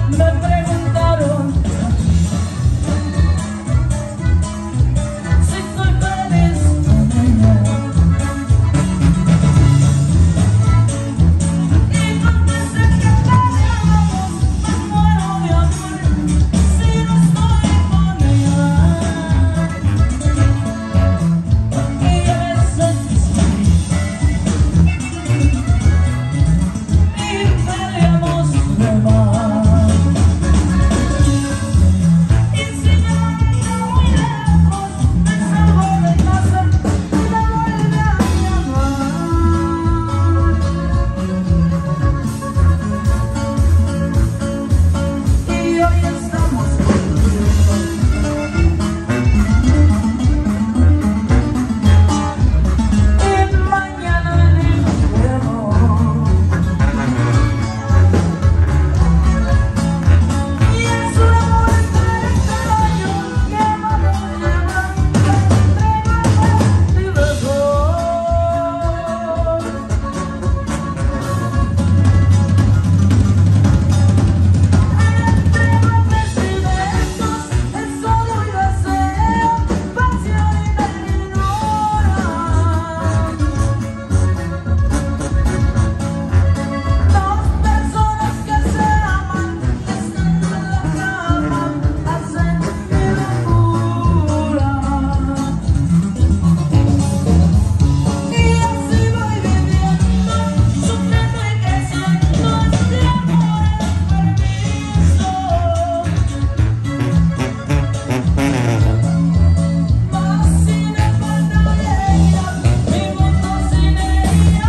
Me preguntaron si soy feliz con ella, y contesté que peleamos, me muero de amor si no estoy con ella. Y a veces y peleamos de más. Y si me manda muy lejos, me salgo de casa y me vuelve a llamar. Y hoy estamos juntos y mañana nos vemos. Y es un amor tan extraño que vamos llevando entre besos y besos. Entre golpes y besos es solo y deseo, pasión y ternura. Dos personas que se aman, estando en la cama, hacen mi locura. Y así voy viviendo, sufriendo y creciendo este amor enfermizo. Mas si me falta ella, mi mundo sin ella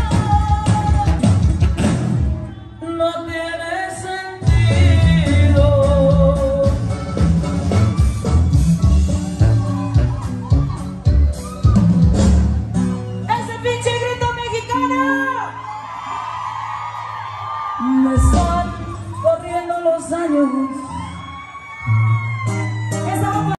no tiene sentido. Ese pinche grito mexicano. Me están corriendo los años